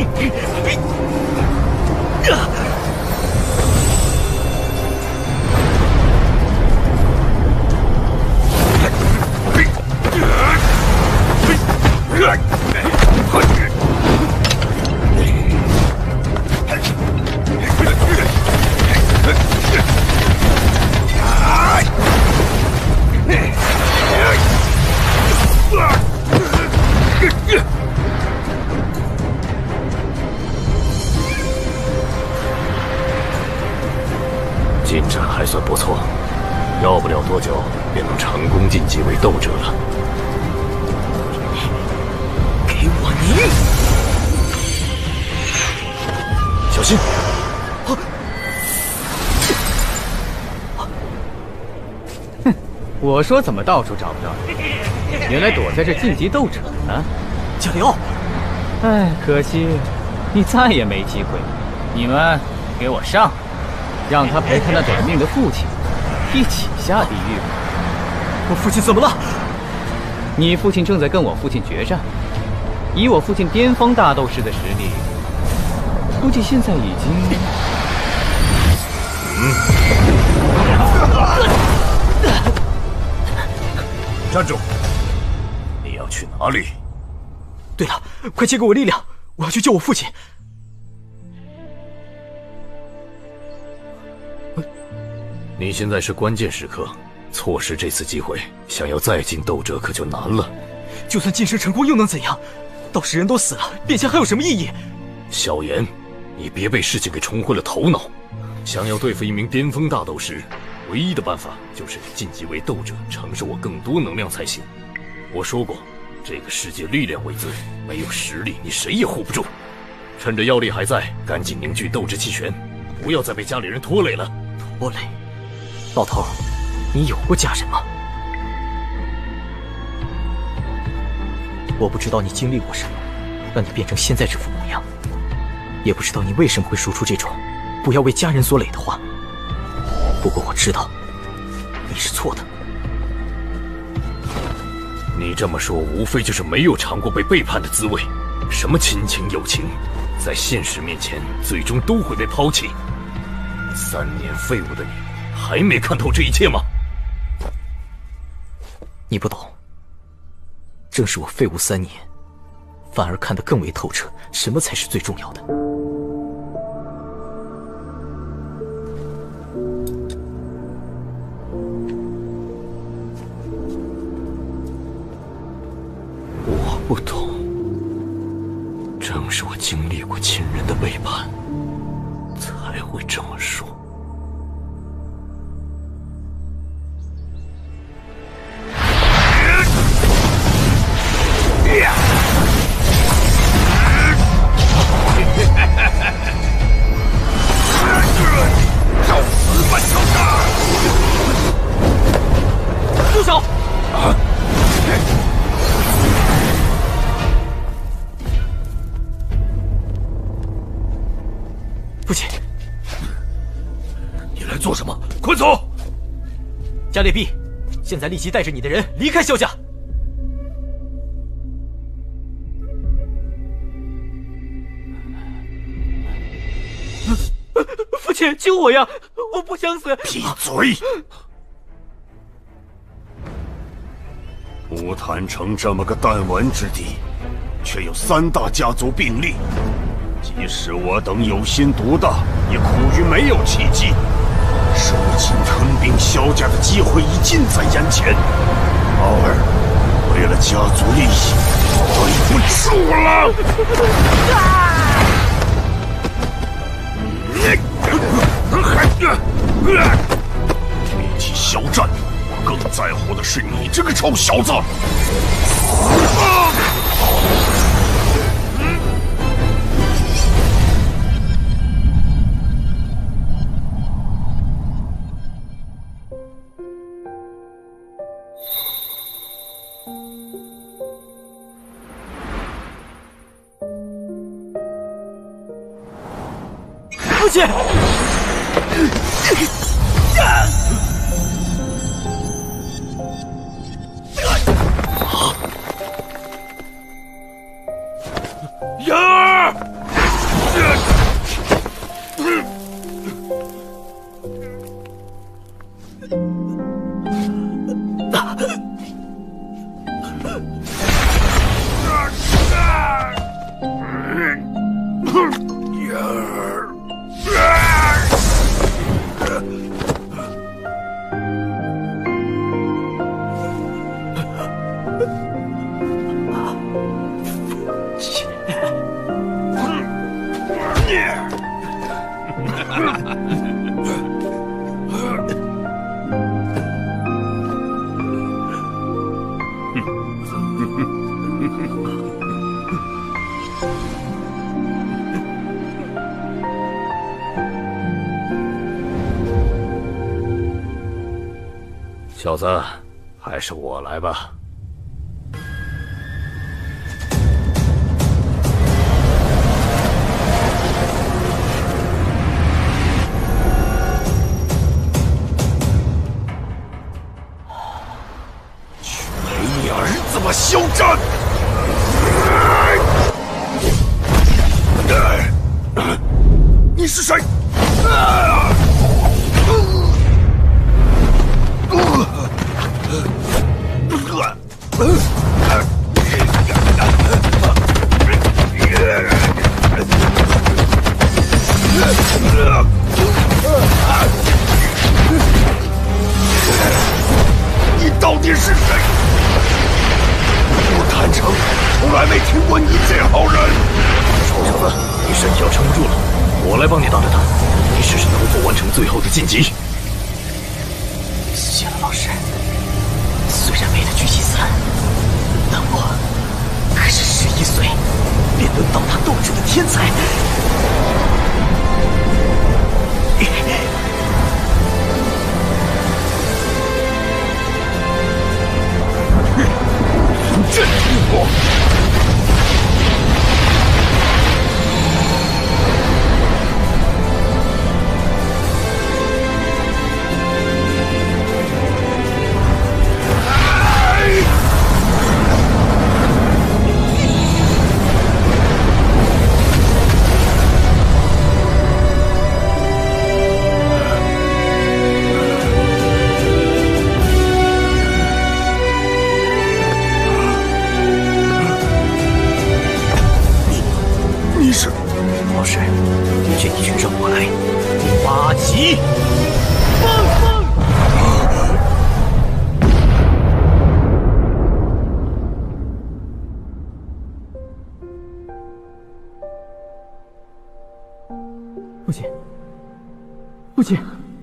进展还算不错，要不了多久便能成功晋级为斗者了。 给我凝！ 小心！ 哼，我说怎么到处找不着你，原来躲在这晋级斗者呢。 加里奥， 哎，可惜你再也没机会。你们给我上！让他陪他那短命的父亲一起下地狱吧。 我父亲怎么了？ 你父亲正在跟我父亲决战，以我父亲巅峰大斗士的实力，估计现在已经…… 站住！你要去哪里？ 对了，快借给我力量，我要去救我父亲。 你现在是关键时刻，错失这次机会，想要再进斗者可就难了。 就算晋升成功又能怎样？到时人都死了，变强还有什么意义？ 萧炎，你别被事情给冲昏了头脑。想要对付一名巅峰大斗师，唯一的办法就是晋级为斗者，承受我更多能量才行。我说过，这个世界力量为尊，没有实力你谁也护不住。趁着药力还在，赶紧凝聚斗志气旋，不要再被家里人拖累了。 波雷，老头，你有过家人吗？我不知道你经历过什么，让你变成现在这副模样，也不知道你为什么会说出这种不要为家人所累的话。不过我知道，你是错的。 你这么说，无非就是没有尝过被背叛的滋味。什么亲情友情，在现实面前，最终都会被抛弃。3年废物的你，还没看透这一切吗？ 你不懂，正是我废物3年，反而看得更为透彻，什么才是最重要的。 我不懂，正是我经历过亲人的背叛，才会这么说。 找死吧，小子！ 住手！父亲， 你来做什么？快走！ 加列毕，现在立即带着你的人离开萧家。父亲，救我呀！我不想死！ 闭嘴！乌坦城这么个弹丸之地，却有3大家族并立。即使我等有心独大，也苦于没有契机。收紧吞并萧家的机会已近在眼前，傲儿，为了家族利益，对不住了。比起肖战，我更在乎的是你这个臭小子！ 父亲！ 小子，还是我来吧。 去陪你儿子吧，肖战！你是谁？你到底是谁？我坦诚，从来没听过你这号人。 臭小子，你身体要撑不住了，我来帮你挡着他。你试试能否完成最后的晋级。 谢了，老师。虽然为了聚集3，但我可是11岁便能到达斗主的天才。 父亲。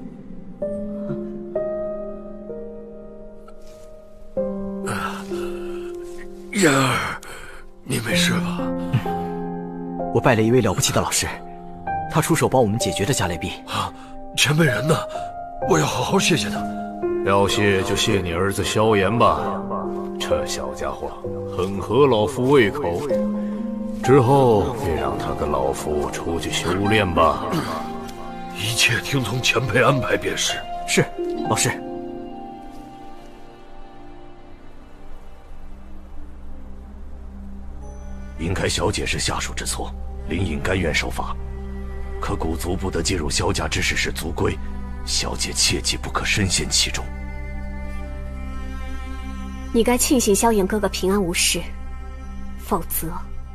然儿，你没事吧？ 我拜了一位了不起的老师，他出手帮我们解决了加雷壁。 前辈人呢？我要好好谢谢他。 要谢就谢你儿子萧炎吧，这小家伙很合老夫胃口。之后便让他跟老夫出去修炼吧。 一切听从前辈安排便是。 是，老师。 应该小姐是下属之错，林隐甘愿受罚。可古族不得介入萧家之事是族规，小姐切记不可深陷其中。 你该庆幸萧炎哥哥平安无事，否则……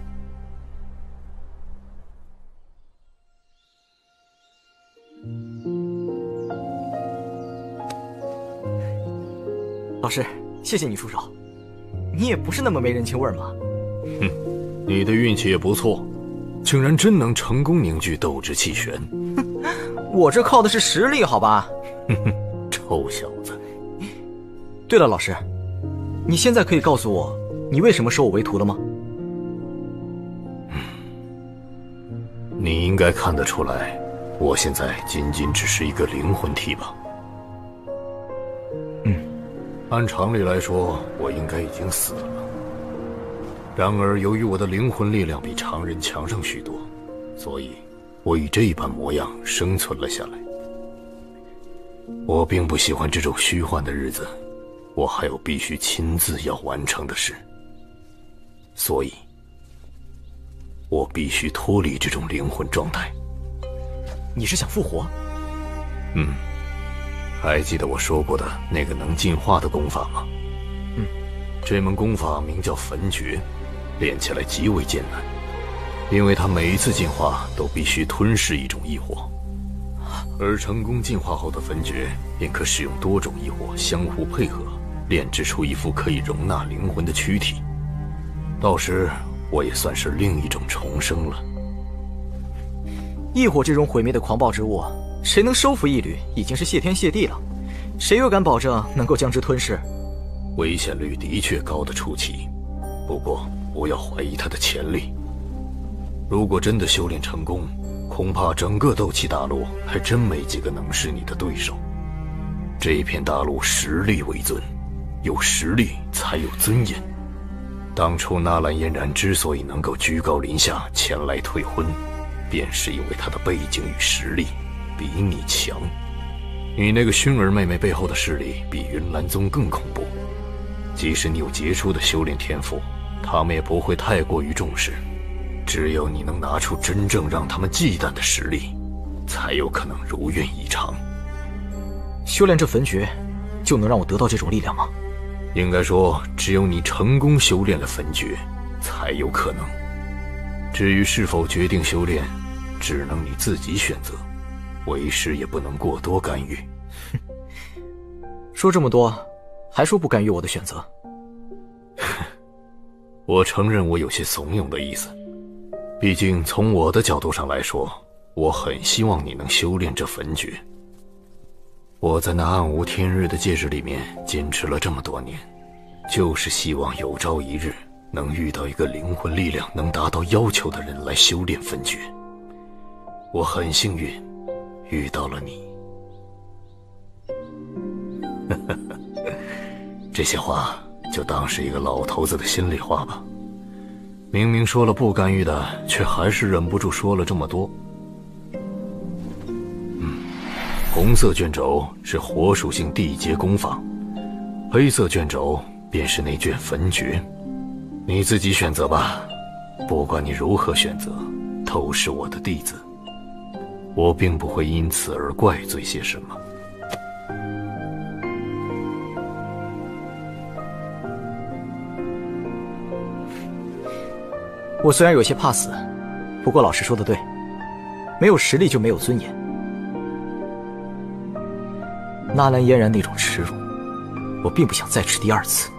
老师，谢谢你出手。你也不是那么没人情味嘛。 哼，你的运气也不错，竟然真能成功凝聚斗之气旋。 我这靠的是实力，好吧？ 哼哼，臭小子。 对了，老师，你现在可以告诉我，你为什么收我为徒了吗？ 你应该看得出来，我现在仅仅只是一个灵魂体吧？按常理来说，我应该已经死了。然而，由于我的灵魂力量比常人强上许多，所以我以这般模样生存了下来。我并不喜欢这种虚幻的日子，我还有必须亲自要完成的事，所以我必须脱离这种灵魂状态。 你是想复活？ 还记得我说过的那个能进化的功法吗？这门功法名叫焚诀，练起来极为艰难，因为它每一次进化都必须吞噬一种异火，而成功进化后的焚诀便可使用多种异火相互配合，炼制出一副可以容纳灵魂的躯体。到时我也算是另一种重生了。 异火这种毁灭的狂暴之物，谁能收服一缕，已经是谢天谢地了。谁又敢保证能够将之吞噬？ 危险率的确高得出奇，不过不要怀疑它的潜力。如果真的修炼成功，恐怕整个斗气大陆还真没几个能是你的对手。这片大陆实力为尊，有实力才有尊严。当初纳兰嫣然之所以能够居高临下前来退婚，便是因为她的背景与实力比你强。你那个薰儿妹妹背后的势力比云岚宗更恐怖，即使你有杰出的修炼天赋，他们也不会太过于重视。只有你能拿出真正让他们忌惮的实力，才有可能如愿以偿。 修炼这焚诀，就能让我得到这种力量吗？ 应该说，只有你成功修炼了焚诀，才有可能。至于是否决定修炼，只能你自己选择，为师也不能过多干预。 说这么多，还说不干预我的选择？ 我承认我有些怂恿的意思，毕竟从我的角度上来说，我很希望你能修炼这焚诀。我在那暗无天日的戒指里面坚持了这么多年，就是希望有朝一日能遇到一个灵魂力量能达到要求的人来修炼焚诀。我很幸运遇到了你。这些话就当是一个老头子的心里话吧。明明说了不干预的，却还是忍不住说了这么多。红色卷轴是火属性地阶功法，黑色卷轴便是那卷焚诀。你自己选择吧，不管你如何选择，都是我的弟子，我并不会因此而怪罪些什么。 我虽然有些怕死，不过老师说的对，没有实力就没有尊严。纳兰嫣然那种耻辱，我并不想再吃第二次。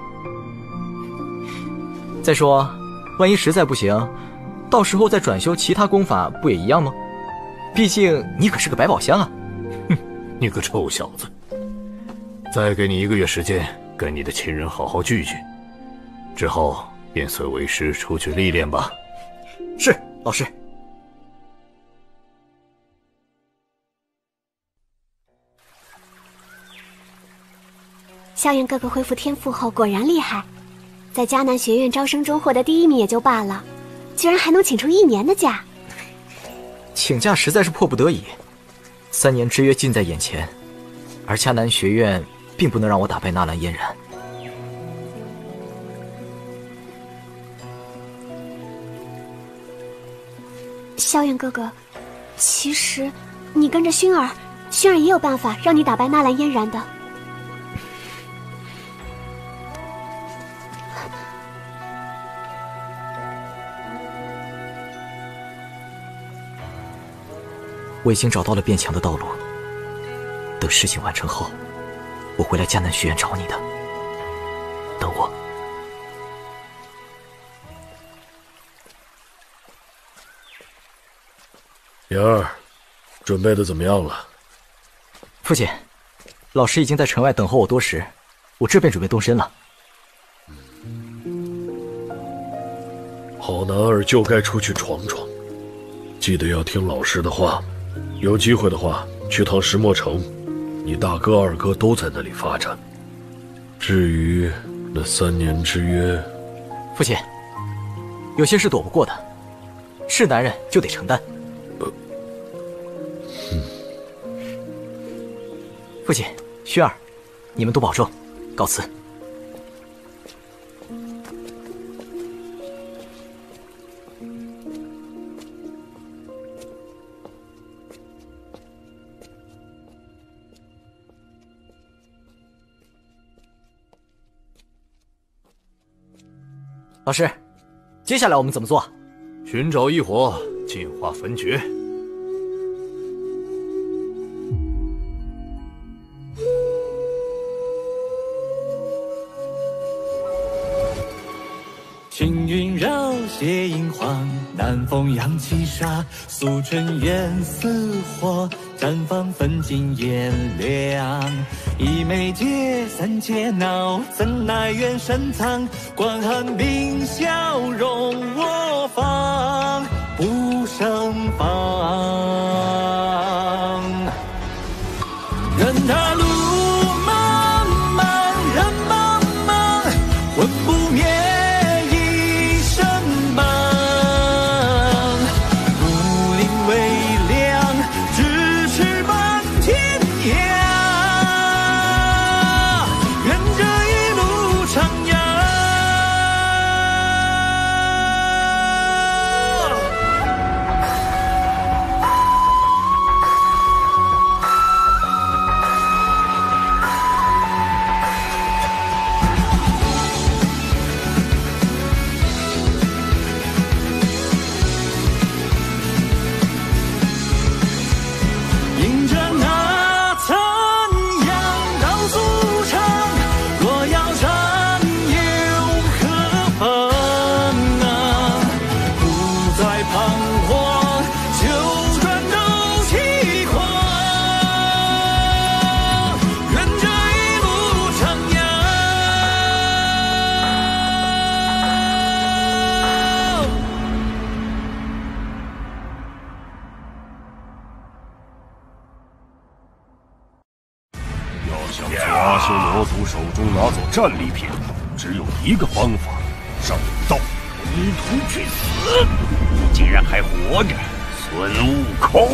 再说，万一实在不行，到时候再转修其他功法不也一样吗？毕竟你可是个百宝箱啊！ 你个臭小子！再给你1个月时间，跟你的亲人好好聚聚，之后便随为师出去历练吧。 是，老师。 萧炎哥哥恢复天赋后果然厉害，在迦南学院招生中获得第1名也就罢了，居然还能请出1年的假。 请假实在是迫不得已，3年之约近在眼前，而迦南学院并不能让我打败纳兰嫣然。 萧炎哥哥，其实你跟着薰儿也有办法让你打败纳兰嫣然的。 我已经找到了变强的道路，等事情完成后，我会来迦南学院找你的。等我。 妍儿，准备的怎么样了？ 父亲，老师已经在城外等候我多时，我这便准备动身了。 好男儿就该出去闯闯，记得要听老师的话。有机会的话，去趟石墨城，你大哥二哥都在那里发展。至于那3年之约， 父亲，有些事躲不过的，是男人就得承担。父亲，薰儿，你们都保重，告辞。老师，接下来我们怎么做？ 寻找异火，净化焚诀。 青云绕，斜影晃，南风扬起沙，素春远似火，绽放焚尽炎凉。一眉结，3结恼，怎奈远深藏？观寒冰笑容我方，不胜防。任他路漫漫，人茫茫，魂不灭。 拿走战利品，只有一个方法，上道，归途去死！你竟然还活着，孙悟空！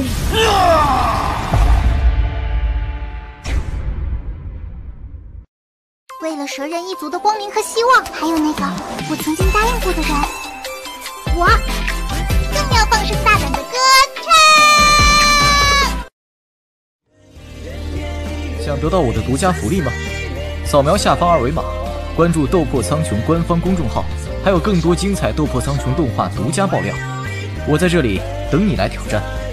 为了蛇人一族的光明和希望，还有那个我曾经答应过的人，我更要放声大胆的歌唱！想得到我的独家福利吗？扫描下方2维码，关注斗破苍穹官方公众号，还有更多精彩斗破苍穹动画独家爆料。我在这里等你来挑战。